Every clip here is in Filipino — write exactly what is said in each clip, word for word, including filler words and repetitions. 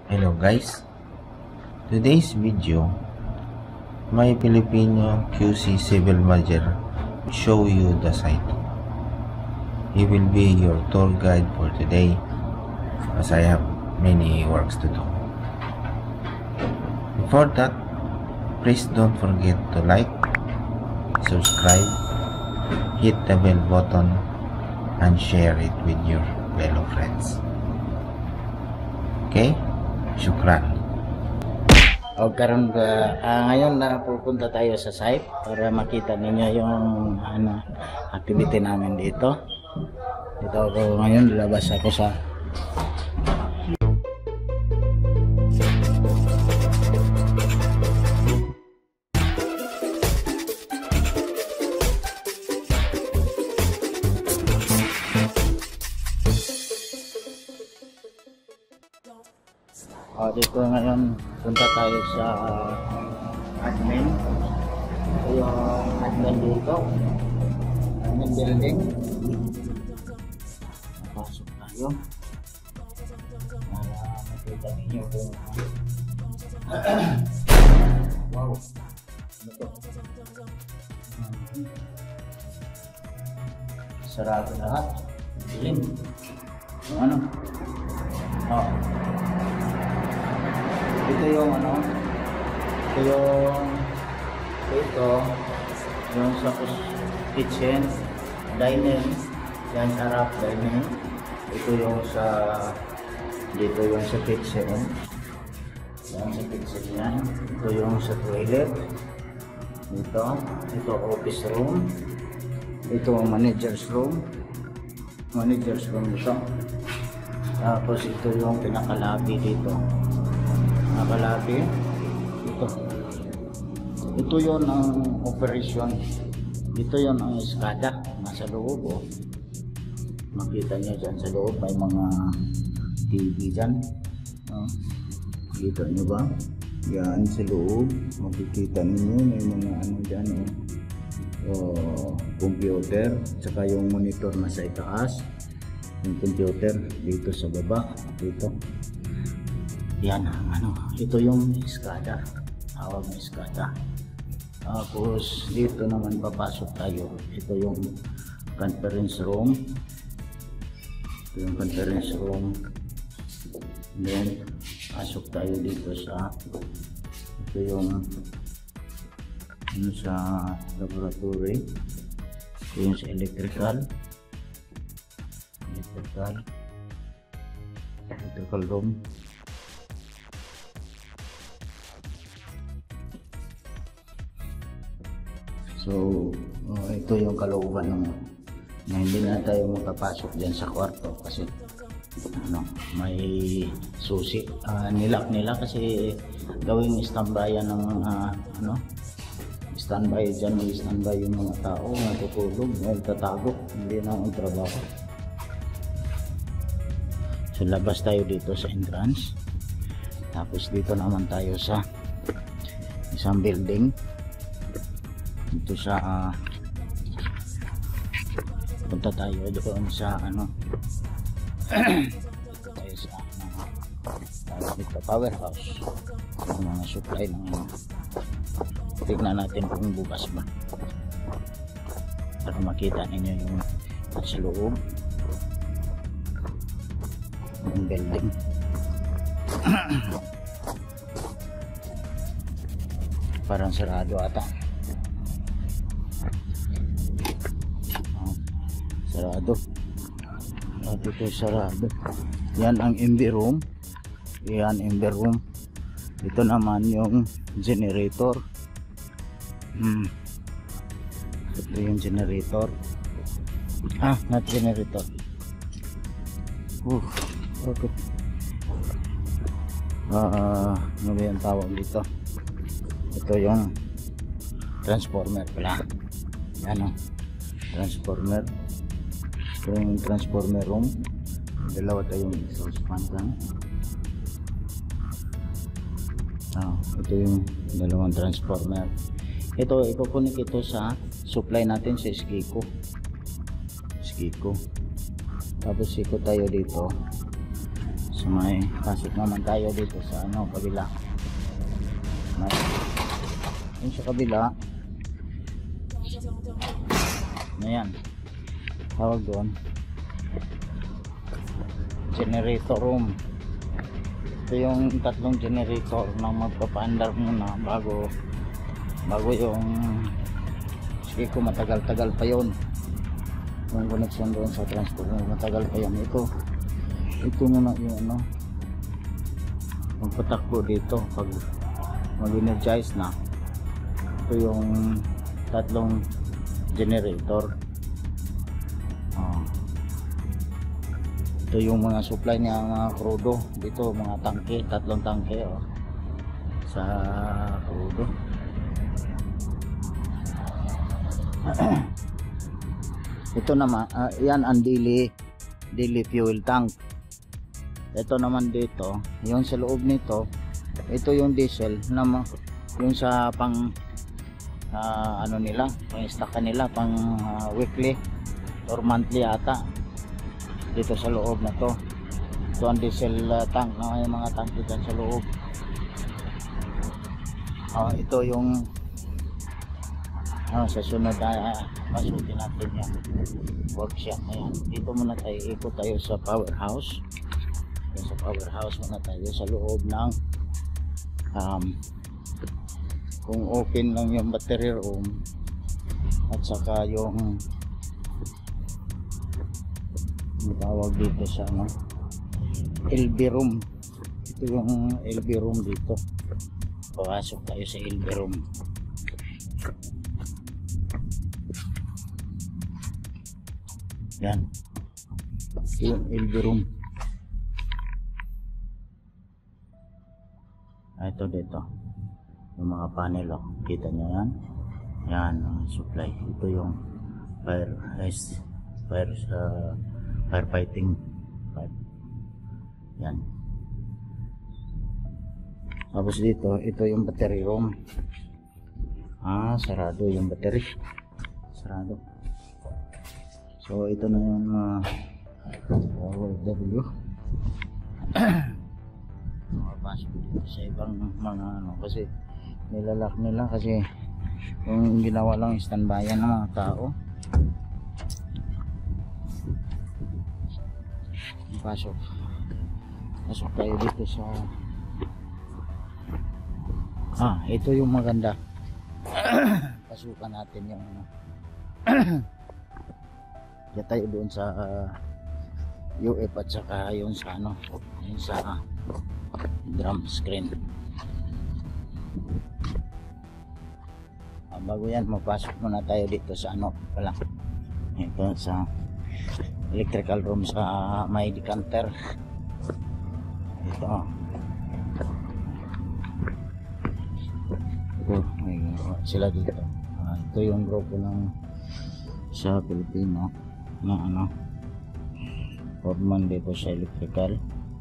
Hello guys, today's video, my Filipino Q C Civil Manager will show you the site. He will be your tour guide for today as I have many works to do. Before that, please don't forget to like, subscribe, hit the bell button, and share it with your fellow friends. Okay? Syukran. O karon uh, uh, ngayon na pupunta tayo sa site para makita ninyo yung ano activity namin dito. Dito ako ngayon, lalabas ako sa O, dito ngayon punta tayo sa uh, admin. Ito yung admin dito, admin building. Napasok tayo para makita ninyo kung wow, ano to? Sarado lahat, dilim. Yung ano? Oh, ito yung ano, ito yung ito yung sa kitchen, dining, yan harap dining. Ito yung sa dito yung sa kitchen, yan sa kitchen yan. Ito yung sa toilet, dito, ito office room, ito manager's room, manager's room ito. Tapos ito yung pinakalabi dito, nakalabi ito. Ito yon ang operation. Ito yon ang eskada nasa loob. Oh, makita nyo dyan sa loob may mga T V dyan. Oh, kita nyo ba? Yan sa loob makikita niyo may mga ano dyan. Oh, oh, computer, tsaka yung monitor na sa itaas, yung computer dito sa baba dito. Yan, ano, ito yung eskada, tawag na eskada. Tapos dito naman papasok tayo. Ito yung conference room. Ito yung conference room. Then pasok tayo dito sa, ito yung ano, sa laboratory. Ito yung sa electrical. Electrical. Electrical room. So, uh, ito yung kalooban ng na hindi na tayo makapasok dyan sa kwarto kasi ano, may susi. Uh, nilak nila kasi gawing standby ng uh, ano, standby dyan, may standby yung mga tao natutulog, nagtatago, hindi na ang trabaho. So, labas tayo dito sa entrance. Tapos dito naman tayo sa isang building. Ito sa uh, punta tayo doon sa ano punta tayo sa ano, dito powerhouse, yung mga supply ng ano. Tignan natin kung bukas ba para makita ninyo yung sa loob ng building. Parang sarado ata. Sarado. At ito sarado. Yan ang M V room. Yan M V room. Ito naman yung generator. Hmm. Ito yung generator. Ah, not generator. Uh, okay. Ah, uh, ano ba yung tawag dito? Ito yung transformer pala. Yan o. Transformer. Ito yung transformer room. Dalawa tayong exhaust fan lang. Oh, ito yung dalawang transformer. Ito, ipupunik ito sa supply natin sa Skiko. Skiko. Tapos ikot tayo dito So may pasok naman tayo dito sa ano, kabila. May, yung sa kabila, ayan, tawag doon, generator room. Ito yung tatlong generator na magpapaandar muna bago bago yung, sige ko matagal-tagal pa yun yung connection doon sa transformer, matagal pa yan. Ito ito muna yung ano, magpatakbo dito pag mag-energize na. Ito yung tatlong generator. Oh. Ito yung mga supply niya, mga crudo dito, mga tangke, tatlong tangke oh, sa crudo. Ito naman, uh, yan ang daily, daily fuel tank. Ito naman dito, yung sa loob nito, ito yung diesel na yung sa pang uh, ano nila, pang stock nila, pang uh, weekly or monthly ata. Dito sa loob na to, ito ang diesel uh, tank na may mga tank dito sa loob. Uh, ito yung uh, sa sunod na uh, masutin natin yung workshop na yan. Dito muna tayo, ikot tayo sa powerhouse. Sa powerhouse muna tayo sa loob ng um, kung open lang yung battery room at saka yung tawag dito sa ano, L B room. Ito yung L B room dito. Pasok tayo sa L B room. Yan, yung L B room. Ah, ito dito yung mga panel oh. Kita nyo yan, yan uh, supply. Ito yung fire ice, fire uh, firefighting pipe. Yan. Tapos dito, ito yung battery room. Ah, sarado yung battery, sarado. So ito na yung uh, W makapasok dito sa ibang mga ano, kasi nilalak nila kasi yung ginawa lang standby ng mga tao. Pasok pasok tayo dito sa ah, ito yung maganda. Pasukan natin yung ano. Kaya tayo doon sa uh, U F at saka yung sa ano, yung sa uh, drum screen. Uh, bago yan, mapasok muna tayo dito sa ano pala, ito sa electrical room sa uh, may decanter. Ito ito may uh, sila dito. Uh, ito yung grupo ng sa Pilipino na ano, foreman dito sa electrical.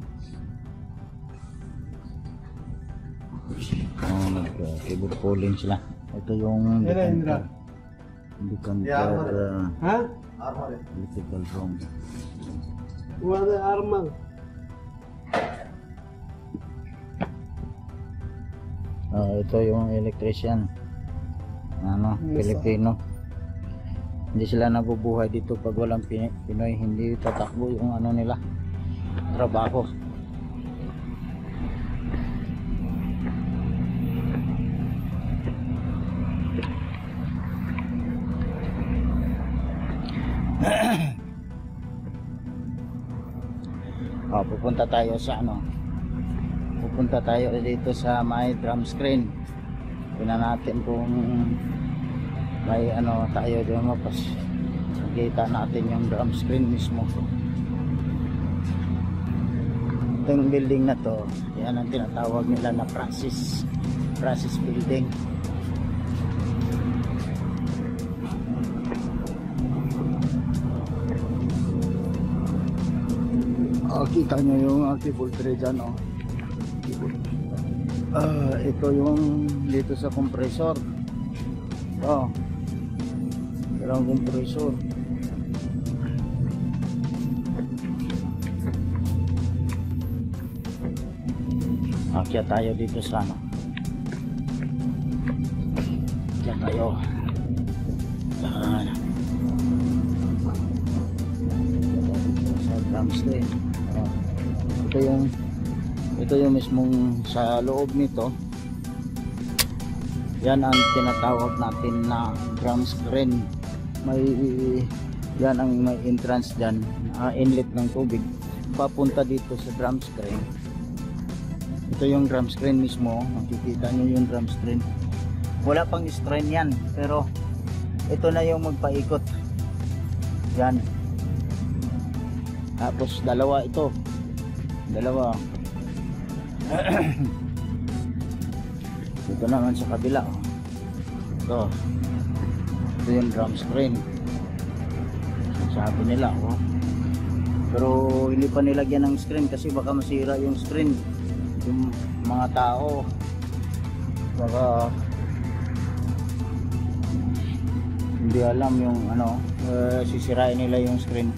Oh, nag-keyboard calling sila. Ito yung decanter, decanter uh, ha? electrical room. Wala armal. Uh, ito yung electrician, ano, Pilipino. Hindi sila nabubuhay dito pag walang Pinoy, hindi tatakbo yung ano nila, trabaho. Oh, pupunta tayo sa ano, pupunta tayo dito sa may drum screen. Tingnan natin kung may ano tayo doon, mapas makita natin yung drum screen mismo. Itong building na to, yan ang tinatawag nila na Francis Francis building. Oh, kita nyo yung active voltage dyan oh. Uh, ito yung dito sa compressor. Oh, ang compressor. Akyat tayo dito sa ano. Akyat tayo. Yan. Sa drum screen. Uh, ito yung ito yung mismong sa loob nito. Yan ang tinatawag natin na drum screen. May yan ang may entrance dyan, uh, inlet ng tubig papunta dito sa drum screen. Ito yung drum screen mismo, makikita nyo yung drum screen. Wala pang screen yan, pero ito na yung magpaikot. Yan. Tapos dalawa ito, dalawa. Ito naman sa kabila. Ito, ito yung drum screen. Sabi nila, oh. Pero hindi pa nilagyan ng screen kasi baka masira yung screen. Yung mga tao baka hindi alam yung ano, uh, sisirain nila yung screen.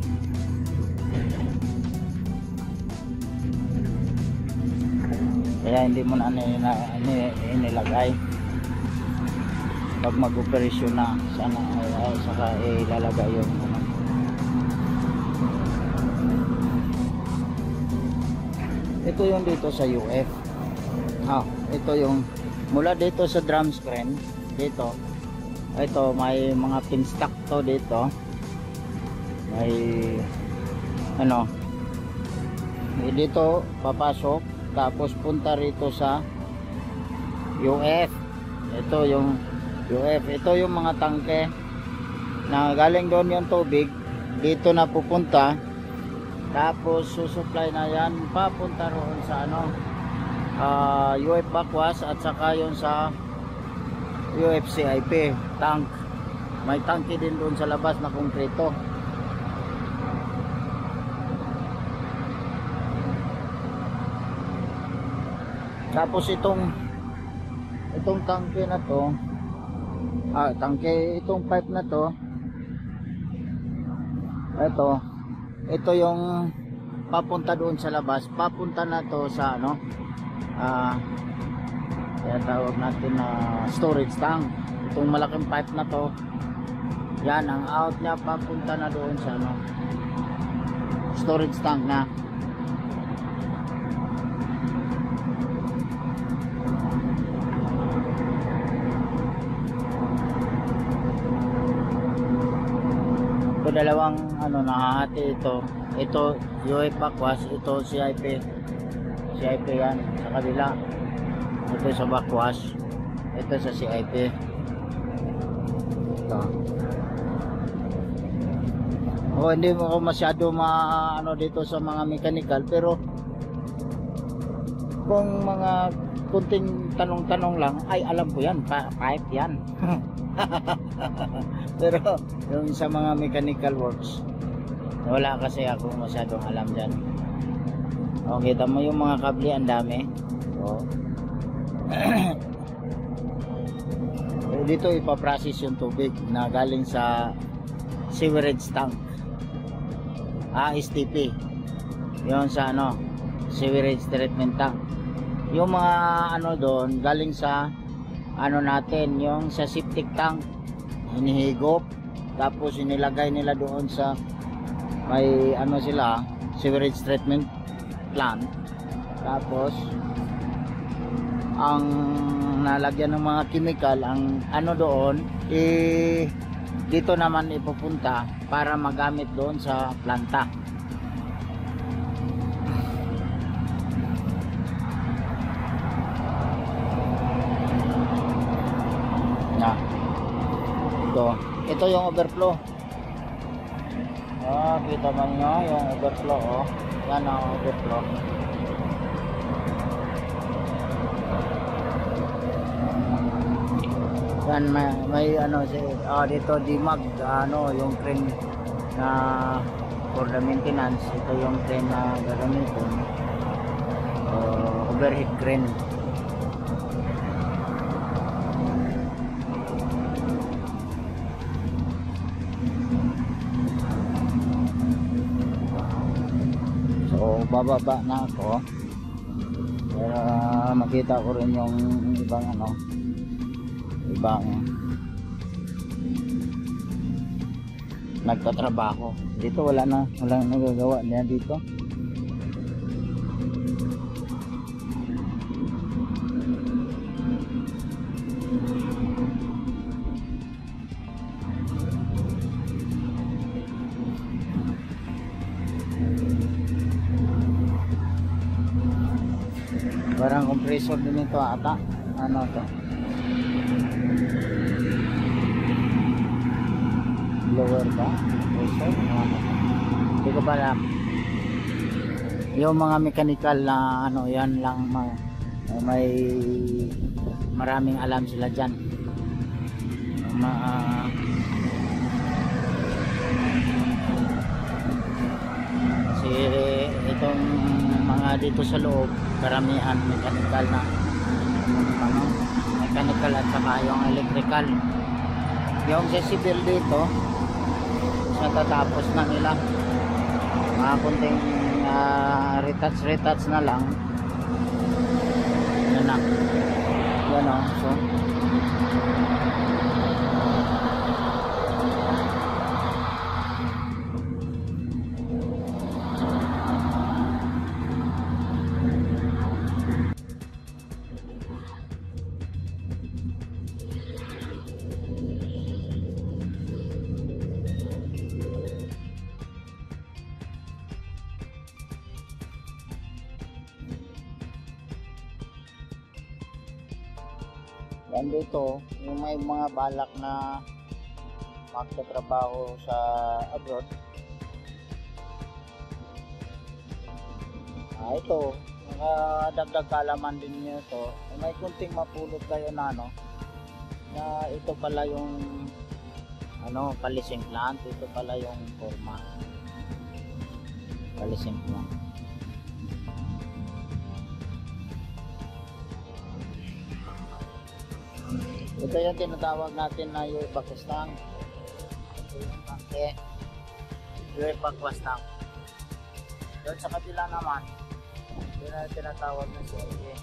Kaya hindi mo na inilagay. Pag mag-operasyon na sana ay, ay saka ilalagay yung ano. Ito yung dito sa U F. Ah, ito yung mula dito sa drum screen dito. Ito may mga pin stock to dito. May ano, dito papasok tapos punta rito sa U F. Ito yung U F. Ito yung mga tangke na galing doon yung tubig dito na pupunta. Tapos susupply na yan papunta roon sa ano, uh, U F backwash at saka yun sa U F C I P tank. May tangke din doon sa labas na konkreto. Tapos itong itong tangke na to, ah, tangke, itong pipe na to, ito ito yung papunta doon sa labas, papunta na to sa ano, ah, kaya tawag natin na storage tank. Itong malaking pipe na to, yan ang out niya, papunta na doon sa ano, storage tank na. Ito dalawang ano nahahati ito. Ito U F backwash, ito C I P. C I P yan sa kabila. Ito sa backwash, ito sa C I P. Ito. Oh, hindi mo ako masyado ma ano dito sa mga mechanical, pero kung mga kunting tanong-tanong lang ay alam ko yan, pa pipe yan. Pero yung sa mga mechanical works wala kasi ako masyadong alam dyan. O, kita mo yung mga kable, ang dami. O. Dito ipaprocess yung tubig na galing sa sewerage tank, ah, S T P, yun sa ano, sewerage treatment tank. Yung mga ano doon galing sa ano natin, yung sa septic tank, hinihigop tapos inilagay nila doon sa may ano sila, sewerage treatment plant. Tapos ang nalagyan ng mga chemical, ang ano doon eh, dito naman ipupunta para magamit doon sa planta. Na ito, ito yung overflow. Ah, kita man nyo yung overflow, oh. Yan ang overflow. Yan may, may ano si ah, dito dimag ano yung crane na for the maintenance. Ito yung crane na gagamitin, uh, overhead crane. So bababa na ako, pero para makita ko rin yung ibang ano, ibang nagtatrabaho. Dito wala na, wala nang nagagawa niya dito. Parang compressor din ito ata. Ano to? Blower ba? Compressor? Ano? Hindi ko pa alam. Yung mga mechanical na ano, yan lang ma may maraming alam sila dyan. Ma uh, kasi itong mga dito sa loob karamihan mechanical na ano, mechanical at saka yung electrical. Yung sa civil dito natatapos na nila, mga kunting uh, retouch retouch na lang. Yan na yan o. So yan dito, yung may mga balak na magtatrabaho sa abroad. Ah, ito, nakadagdag kaalaman din nyo ito. May kunting mapulot kayo na ano, na ito pala yung ano, polishing plant, ito pala yung forma. Polishing plant. Ito yung tinatawag natin na yung Pakistan. Ito yung tangke. Yung Pakistan. Doon sa kabila naman, yun ang tinatawag na C I A.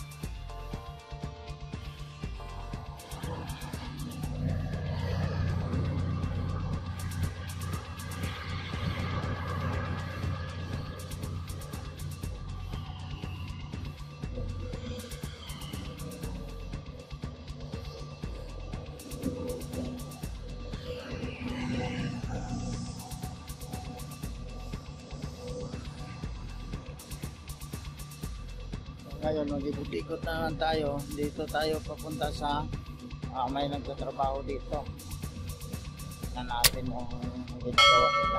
Ngayon mag-ikot-ikot na lang tayo. Dito tayo papunta sa uh, may nagtatrabaho dito. Na natin yung ginagawa nila.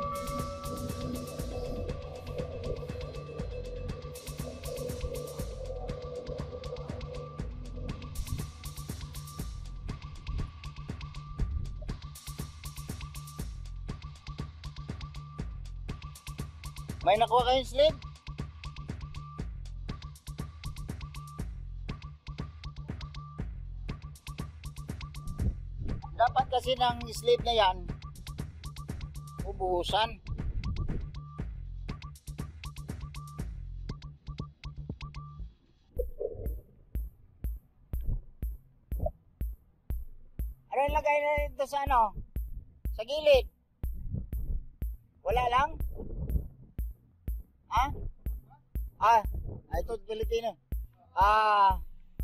May nakuha kayong slip? Dapat kasi ng slip na yan ubuhusan. Ano yung lagay na ito sa ano? Sa gilid? Wala lang? Ha? Ah, ah ito Pilipino. Ah.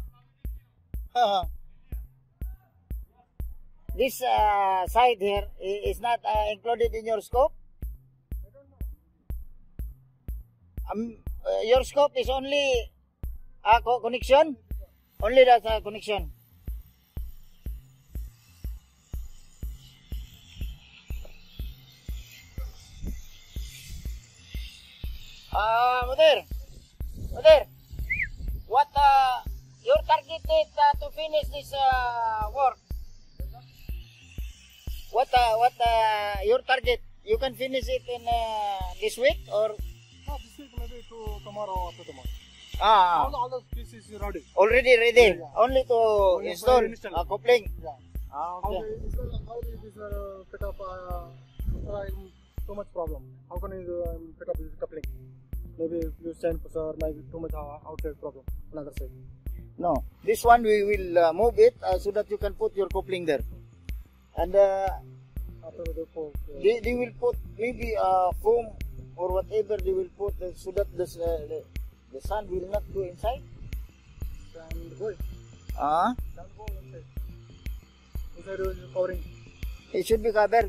This uh, side here is not uh, included in your scope? I don't know. Um, uh, your scope is only a uh, connection? Only that uh, connection. Ah, uh, Mudir, Mudir, what uh, your target is uh, to finish this uh, work? What uh, what uh, your target? You can finish it in uh, this week or? No, this week maybe to tomorrow or to tomorrow. Ah, All, all the pieces is ready. already ready. Yeah, yeah. Only to Only install for install. uh, coupling. Yeah. Ah, How okay. the, is the, how is this uh, fit up? Uh, uh, too much problem. How can you um, fit up this coupling? maybe you send sir, maybe too much uh, outside problem. Another side. No, this one we will uh, move it uh, so that you can put your coupling there. And uh, After the four. Uh, they, they will put maybe uh, foam or whatever they will put uh, so that this, uh, the, the sun will not go inside. and go. Ah, Can go inside. Inside is covering. it should be covered.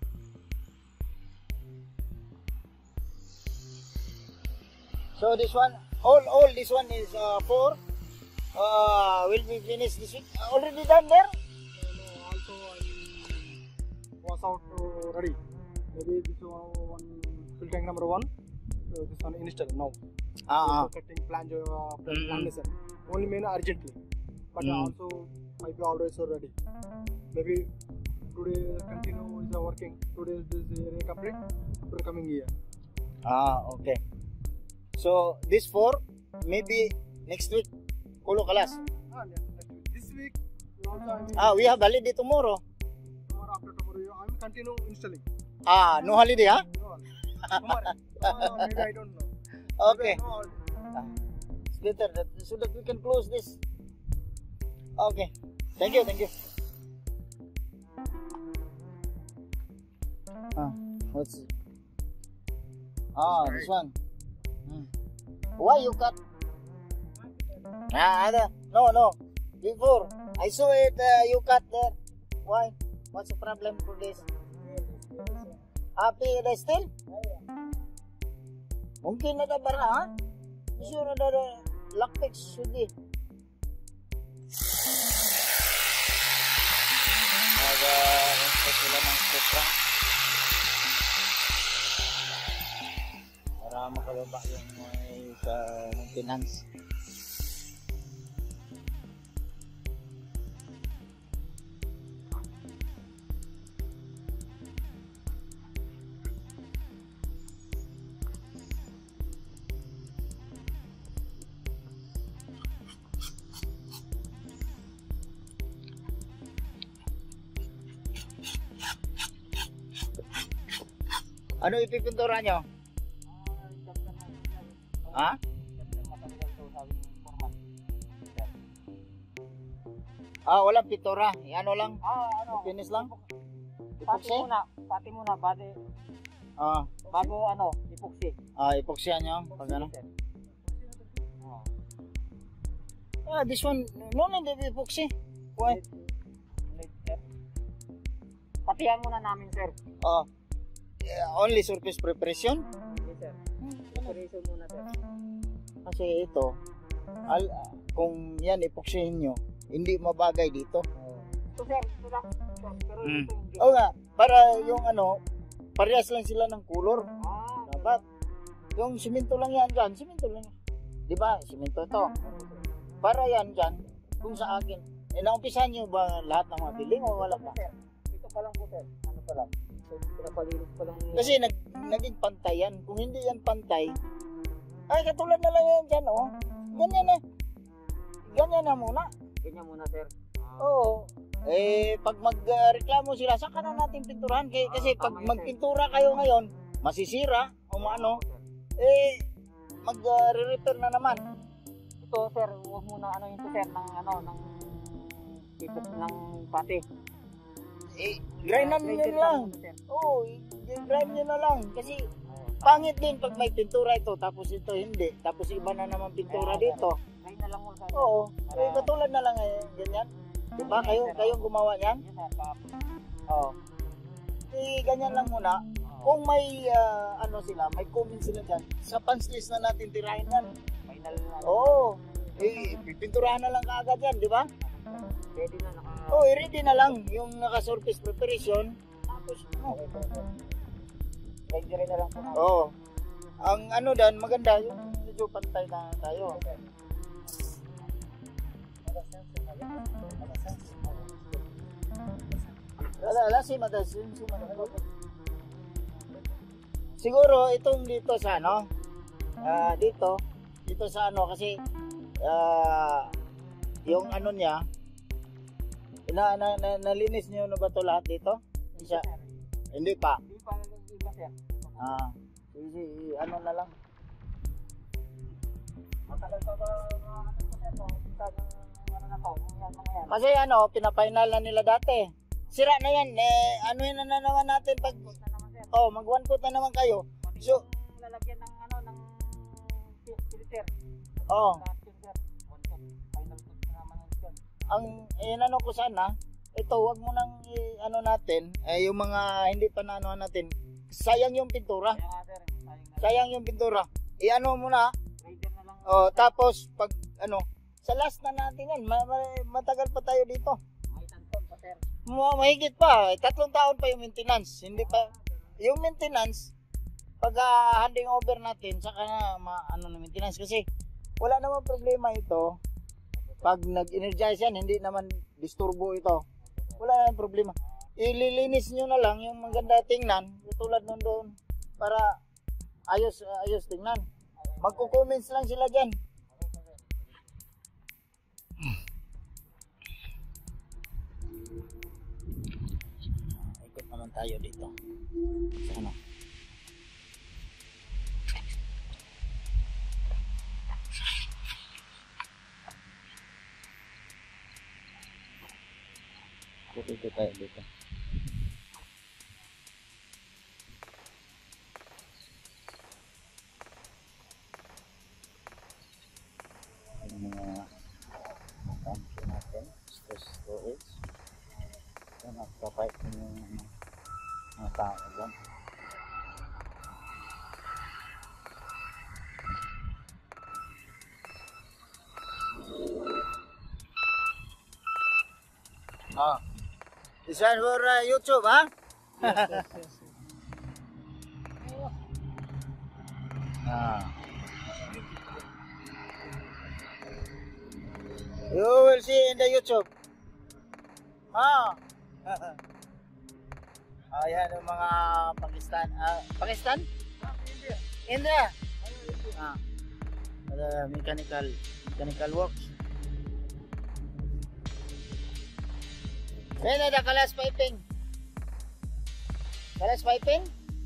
So this one, all all this one is uh, four. Uh, will be finished this week. Already done there. No, also I was out uh, ready. Maybe this one, one fill tank number one. So this one install now. Ah, So cutting flange, uh, flange Mm. lamination. Only main urgently, but Mm. also might be always ready. Maybe today continue is uh, working. Today this area complete. For coming year. ah, okay. So this four, maybe next week. Kulo kalas. Ah, yeah. This week we also I mean, Ah, we have holiday tomorrow. tomorrow after tomorrow I will continue installing. Ah, no holiday, ha? No, tomorrow. Uh, maybe I don't know. Okay. Maybe I know already. It's better that, so that we can close this. Okay. Thank you, thank you. Ah, what's it? Ah, this one. Hmm. Why you cut? Ah, other. No, no. Before I saw it, uh, you cut there. Why? What's the problem for this? Happy the still? Mungkin ada bara, ha? Sure ada lockpick sudah. Ada sila ng supra para makalaba yung may sa maintenance. Ano ipipintura nyo? Ha? Ah, walang pintura. Ano lang? Ah, ano? Finish lang? Pati Epoxy? muna, pati muna, pati, Ah, bago ano, epoxy. ah epoxyan nyo. Pag ano? Oh. Ah, this one, no, no, hindi epoxy. Why? Ulit, sir. Patihan muna namin, sir. Ah, yeah, only surface preparation? Yes, sir. Preparation muna, sir. Kasi ito, al, kung yan epoxyin nyo, hindi mabagay dito. Ito, sir, ito lang. Sir, pero Mm. ito hindi. Oo nga, para yung ano, parehas lang sila ng color. Ah, Dapat, yung simento lang yan dyan, simento lang. Di ba? Simento ito. Para yan dyan, kung sa akin. Eh, naumpisahan nyo ba lahat ng mga building o wala pa? sir. Ito pa lang po, sir. Ano pa lang? So, pinapalinis pa lang. Kasi nag, naging pantay yan. Kung hindi yan pantay, ay katulad na lang yan dyan, oh. Ganyan na. Ganyan na muna. Ganyan muna, sir. Ah, Oo. Eh, pag magreklamo sila, saka na natin pinturahan. Kay, kasi pag magpintura kayo ngayon, masisira o maano, eh, mag-repair na naman. Ito, sir, huwag muna ano yung to, sir, ng ano, ng tipok ng pati. Eh, grindan nyo Grinder lang. muna, sir. Oo, i-grind nyo na lang. Kasi Oh, pangit din pag may pintura ito, tapos ito hindi. Tapos iba na naman pintura dito. Grind na lang muna, sir. Oo, eh, katulad na lang eh, ganyan. Diba? Kayo, kayong gumawa niyan? Yes, sir. Tapos, Oo. Eh, ganyan lang muna. Kung may, ah, ano sila, may comment sila dyan, sa punch list na natin tirahin yan. final na. Oo. Eh, pipinturahan na lang kaagad yan, di ba? Ready na, naka... Oo, oh, ready na lang yung naka-surface preparation. Tapos, ano? Ready rin na lang po. Oo. Ang ano dan, maganda, yung medyo pantay na tayo. Wala, wala, si Madasin, si Madasin. Siguro, itong dito sa ano, ah, dito, dito sa ano, kasi, ah, yung ano niya, na, na, na, nalinis niyo na ba ito lahat dito? Hindi siya, hindi pa. Hindi pa lang iba, sir. Ah, sige, ano na lang. Matagal pa ba ano to sir? No? Ano na to? Yan, mga yan. Kasi ano, pinapainal na nila dati. Sira na yan, eh, ano yun na naman natin pag, Coat na naman sir. oh, mag one coat na naman kayo. Pati So, yung lalagyan ng ano, ng fi- filter. oh, Lahat yun sir. One coat. Final coat na naman yun sir. ang, eh, ano ko sana, ito, wag mo nang, i- ano natin, eh, yung mga hindi pa na ano natin, sayang yung pintura. Kaya nga sir, sayang na. Sayang yung pintura. I-ano mo na, Rider na lang. oh, tapos, pag, ano, sa last na natin yan, ma- ma- matagal pa tayo dito. May tanton pa sir. Ma- mahigit pa, eh, tatlong taon pa yung maintenance. Hindi pa, yung maintenance, pag ah, handing over natin, saka na, ma, ano na maintenance. Kasi, wala naman problema ito. Pag nag-energize yan, hindi naman disturbo ito. Wala naman problema. Ililinis nyo na lang yung maganda tingnan, tulad nun doon, para ayos, ayos tingnan. Magko-comments lang sila dyan. Ikot naman tayo dito. Sana. Ikot tayo dito. Yung mga tanke natin, stress storage. Ito, nakapapait yung ano, mga tao dyan. Ah, this one for uh, YouTube, ha? Yes, yes, yes. Ah. You will see in the YouTube. Ah. Ah, yan yung mga Pakistan. Ah, Pakistan? India. India. Ayun, India. Ah. Ada mechanical mechanical works. Then ada kalas piping. Kalas piping?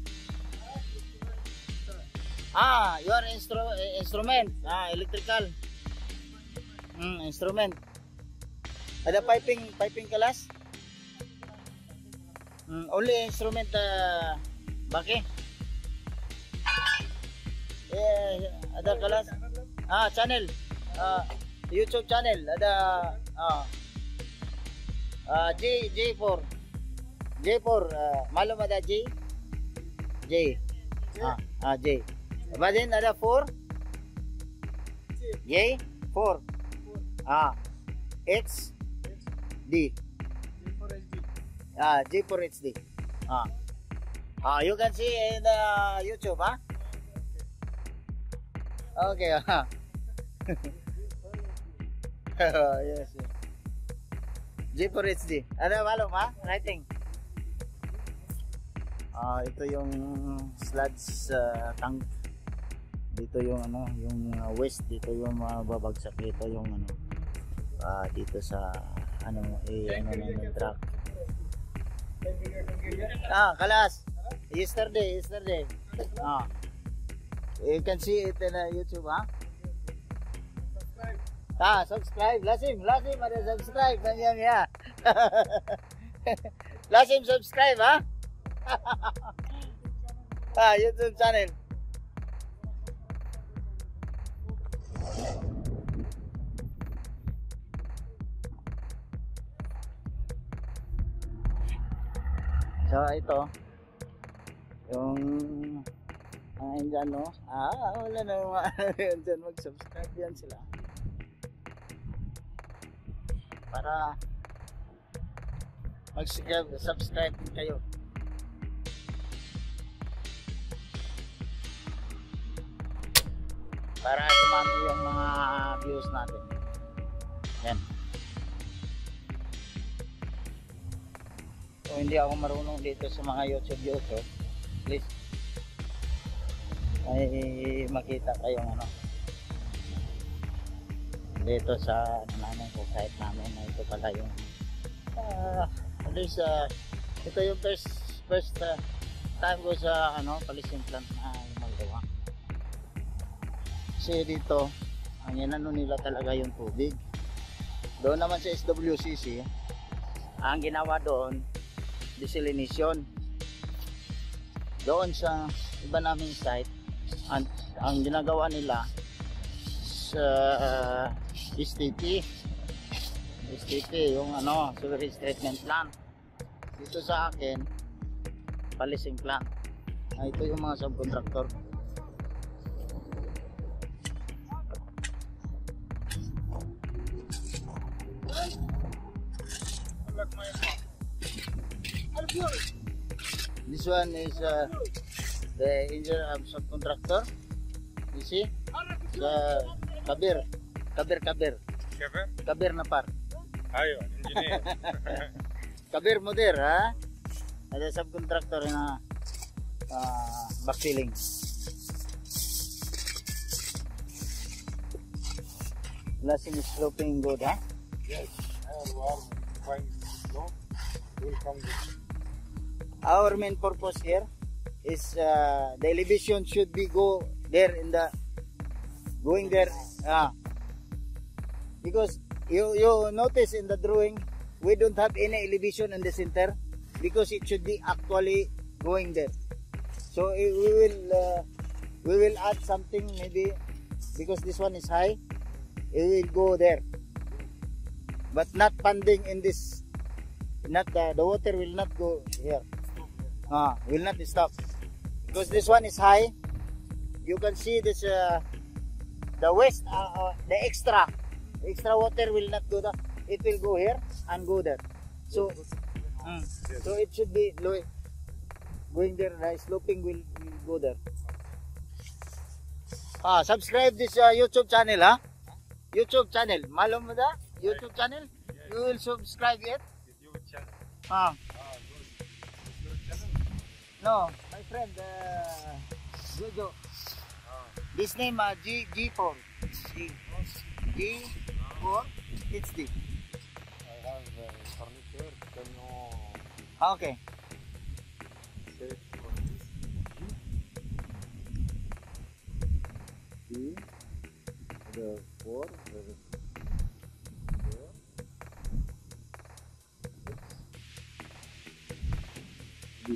Ah, your instru eh, instrument. Ah, electrical. Hmm, instrument. Ada piping, piping kalas? Hmm, only instrument uh, baki. Eh, ada kalas. Ah, channel. Ah, YouTube channel. Ada ah. Ah, J J4. J4, uh, malum ada J? J. Ah, ah J. Then ada four? J? four. Ah. H D. for H D. Ah, J four H D. Ah. Ah, you can see in the YouTube, ah? Okay, ah. Yes, yes. J four H D. Ano malum, ha? Writing. Ah, ito yung sludge uh, tank. Dito yung ano, yung uh, waste dito yung uh, babagsak dito yung ano. Ah, dito sa ano eh ano ng truck. Ah, kalas. Yesterday, yesterday. Ah. You can see it in uh, YouTube, ha? Ah, subscribe. Lasim, Lasim ada subscribe nandiyan ya. Lasim subscribe, ha? Ah, YouTube channel. So ito yung mga Indiano, ah wala na yung mga dyan, mag-subscribe yan sila para mag-subscribe subscribe kayo para dumami yung mga views natin. Yan. So hindi ako marunong dito sa mga YouTube YouTube, please ay makita kayong ano dito sa ano namin kung kahit namin na ito pala yung uh, at least uh, ito yung first first uh, time ko sa ano palising plant na magawa kasi dito ang inano nila talaga yung tubig. Doon naman sa S W C C, ang ginawa doon, desalination. Doon sa iba naming site, ang, ang ginagawa nila sa uh, S T P. S T P, yung ano, sewage treatment plant. Dito sa akin, policing plant. Ah, ito yung mga subcontractor. This one is uh, the engineer of subcontractor. You see? Sa Kabir. Kabir, Kabir. Kabir? Kabir na par. Ayo, engineer. Kabir Mudir, ha? Ada subcontractor na uh, backfilling. Blasting is sloping good, ha? Yes, and we are fine. No, will come good. Our main purpose here is uh, the elevation should be go there in the going there, ah, because you you notice in the drawing we don't have any elevation in the center because it should be actually going there. So eh, we will uh, we will add something maybe because this one is high, it will go there, but not pending in this. Not the, the water will not go here. Ah, will not stop because this one is high. You can see this uh, the waste, uh, uh, the extra extra water will not go there. It will go here and go there. So, mm, so it should be low, going there. The sloping will, will go there. Ah, subscribe this uh, YouTube channel, ha? YouTube channel. Malum mo da? YouTube channel. You will subscribe it. Ah. No, my friend, uh, Jojo. This name, uh, G G four. G G four. It's D. I have uh, furniture. Can you Okay. say for this? D. The four. The four. D.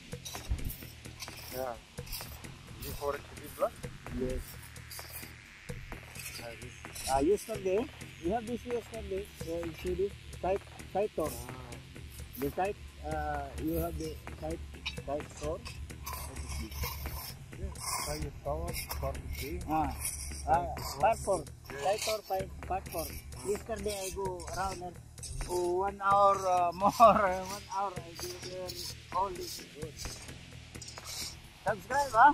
Yeah. G four H B plus. Yes. Uh, yesterday, we have this yesterday. So you see this site site tour. The site, uh, you have the site site tour. Yes. Five tower, forty-three. Ah, uh, part four. Site tour part part four. Yesterday I go around and oh, one hour uh, more. One hour I go there. All this good. Subscribe, huh?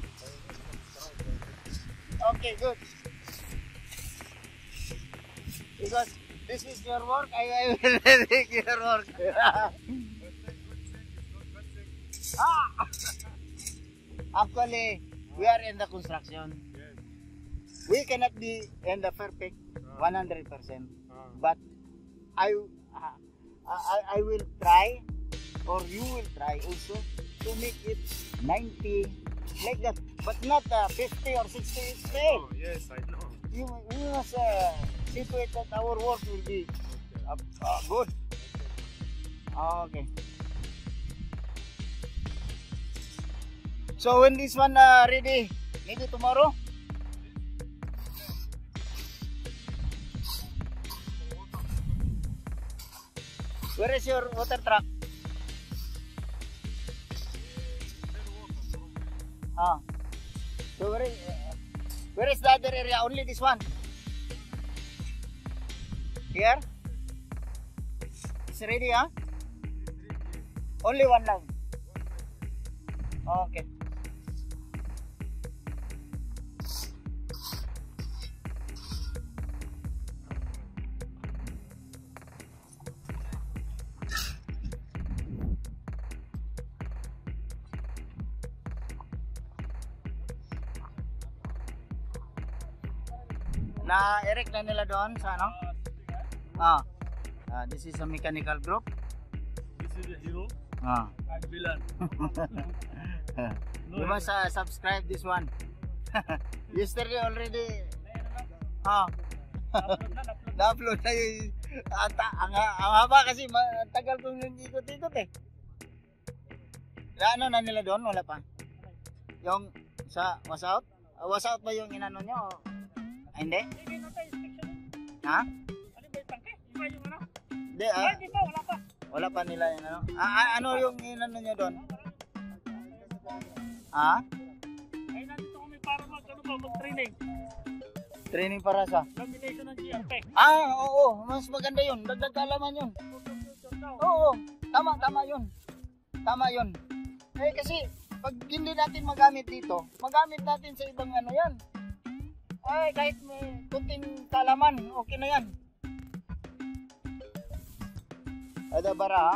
Okay, good. Because this is your work, I, I will take your work. Ah! Actually, we are in the construction. Yes. We cannot be in the perfect one hundred percent. Ah. But I, uh, I, I will try, or you will try also, to make it ninety, like that. But not uh, fifty or sixty, it's fail. Oh, yes, I know. You, you must uh, see to it that our work will be uh, uh, good. Okay. So when this one uh, ready, maybe tomorrow? Where is your water truck? Ah. So where is, uh, where is the other area? Only this one? Here? It's ready, huh? Only one line. Okay. Na-erect na nila doon sa ano? Ah. Ah, this is a mechanical group. This is a hero Ah. and villain. You must uh, subscribe this one. Yesterday already Ah. Na-upload na yung ata, ang, ang haba kasi ma- tagal kong yung ikot-ikot eh. Na ano na nila doon? Wala pa. Yung sa wasout? Uh, wasout ba yung inano nyo? O? Ah, hindi? Ha? Hindi ah. Wala pa nila yung ano? Ah, ah, ano yung inano nyo doon? Ha? Ay, nandito kami para mag, ano ba, mag-training. Training para sa? Combination ng G R P. Ah, oo. Mas maganda yun. Dagdag kaalaman yun. Oo. Tama, tama yun. Tama yun. Eh kasi, pag hindi natin magamit dito, magamit natin sa ibang ano yan. Ay, kahit may kunting kaalaman, okay na yan. Ada bara ha?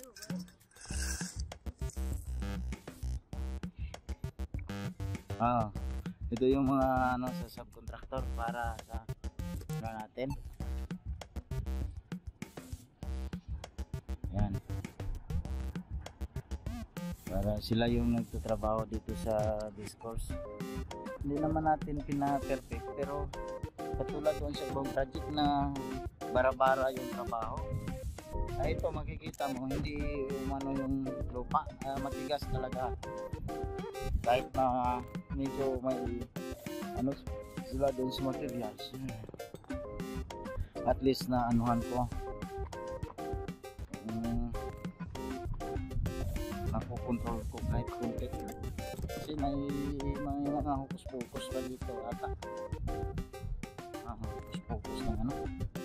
Ah, ito yung mga ano sa subcontractor para sa ano natin. Yan. Para sila yung nagtatrabaho dito sa discourse. Hindi naman natin pina-perfect pero katulad doon sa ibang project na bara-bara yung trabaho. Ay ito makikita mo hindi umano yung lupa, uh, matigas talaga. Kahit na medyo may ano sila doon sa materials. At least na anuhan ko. Um, nakokontrol ko kahit kunti. Kasi may, may mga hukus-pukus pa dito ata. Ah, hukus-pukus ng ano.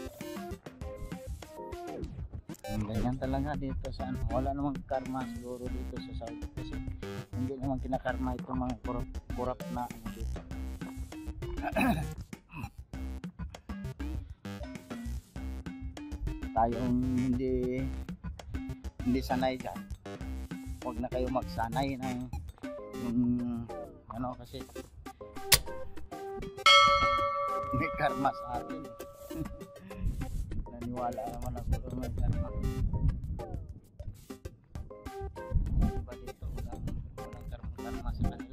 Ganyan talaga dito sa ano. Wala namang karma siguro dito sa Saudi kasi hindi naman kinakarma itong mga corrupt, corrupt na ano dito. Tayong hindi hindi sanay dyan, huwag na kayo magsanay ng yung ano kasi may karma sa atin. Naniwala naman ako kung may karma. Diba dito walang, walang karma sa kanila.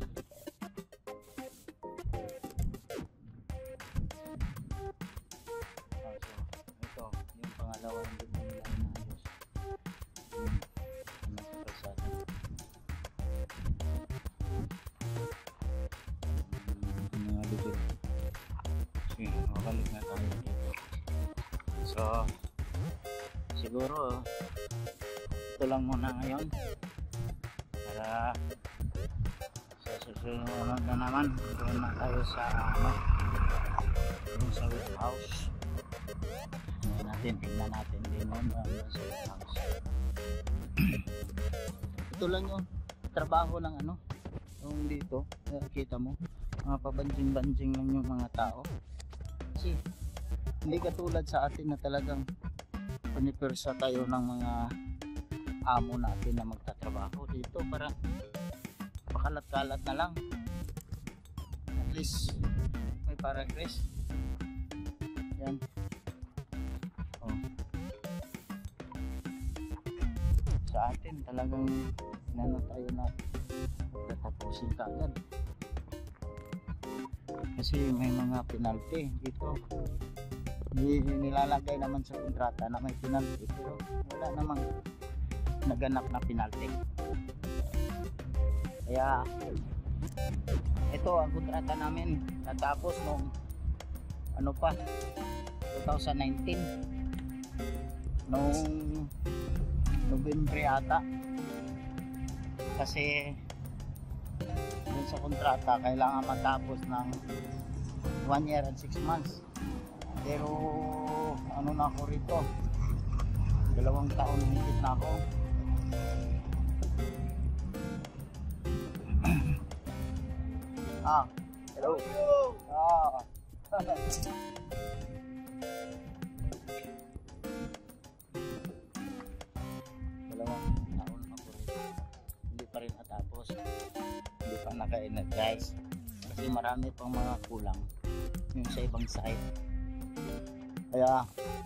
Oh, so, ito yung pangalawa hindi ko nila inaayos. Hmm. Ano sa kalsada? Hmm, mga dito. Sige, mabalik na tayo dito. So, siguro ito lang muna ngayon para sa susunod na naman doon na tayo sa ano doon sa warehouse. Tingnan natin, tingnan natin din doon sa warehouse. Ito lang yung trabaho ng ano yung dito, nakikita mo mga pabanjing-banjing lang yung mga tao kasi hindi katulad sa atin na talagang pinipersa tayo ng mga amo natin na magtatrabaho dito para pakalat-kalat na lang, at least may progress. Yan oh. Sa atin talagang inano tayo na tatapusin kagad kasi may mga penalty dito. Nilalagay naman sa kontrata na may penalty pero wala namang naganap na penalty. Kaya ito ang kontrata namin natapos noong ano pa twenty nineteen noong November ata kasi dun sa kontrata kailangan matapos ng one year and six months. Pero ano na ako rito, dalawang taon higit na ako. Ah, hello. Ah. Dalawang taon ako rito. Hindi pa rin natapos. Hindi pa naka-energize. Kasi marami pang mga kulang yung sa ibang side. Kaya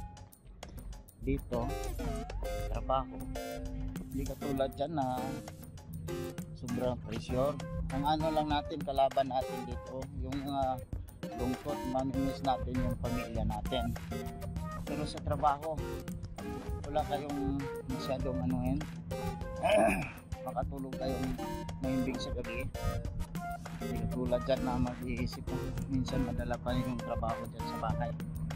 dito trabaho hindi katulad dyan na sobrang pressure. Ang ano lang natin kalaban natin dito yung mga lungkot, mamimiss natin yung pamilya natin. Pero sa trabaho, wala kayong masyadong anuhin. Makatulog kayong mahimbing sa gabi. Hindi tulad dyan na mag-iisip mo. Minsan madala pa yung trabaho dyan sa bahay.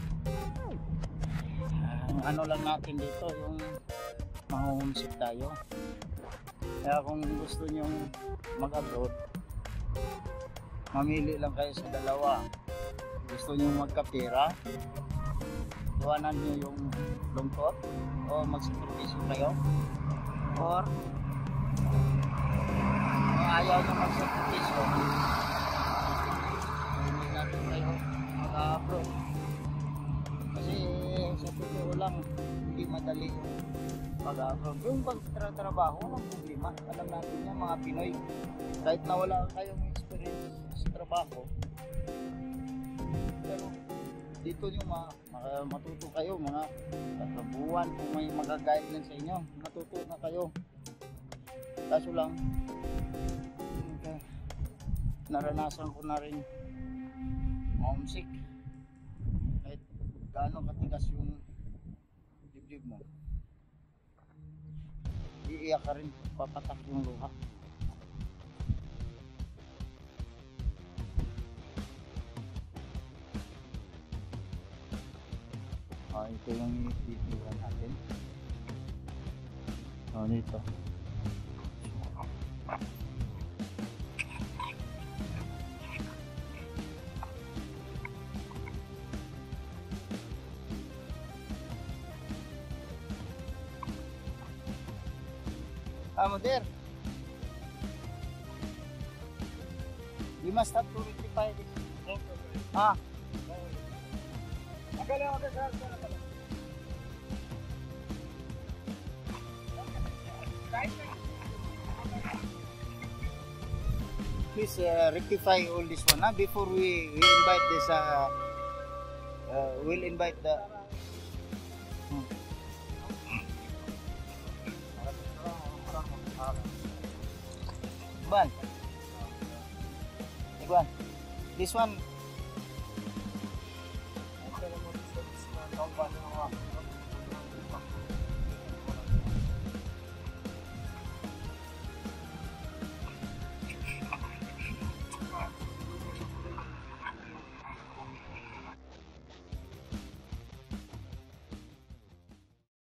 Ang ano lang natin dito, yung ma-homesick tayo. Kaya kung gusto nyo mag-abroad, mamili lang kayo sa dalawa. Gusto nyo magkapira, iwanan nyo yung lungkot, o magsakripisyo kayo, or kung ayaw nyo magsakripisyo, hindi natin kayo mag-abroad. Kasi sa totoo lang, hindi madali yung pag-abroad. Yung pagtratrabaho, walang problema. Alam natin yan, mga Pinoy. Kahit na wala kayong experience sa trabaho, pero dito nyo ma ma- matuto kayo, mga tatlong buwan, kung may mag-guideline sa inyo, matuto na kayo. Kaso lang, okay, naranasan ko na rin homesick. Kahit gaano katigas yung dibdib mo, iiyak ka rin, papatak yung luha. Ah, ito yung i-iwan natin. Oh, dito. Ah, Mother. We must have to rectify this. Ah. Please uh, rectify all this one huh? Before we, we invite this uh, uh, we'll invite the hmm. Iban Iban this one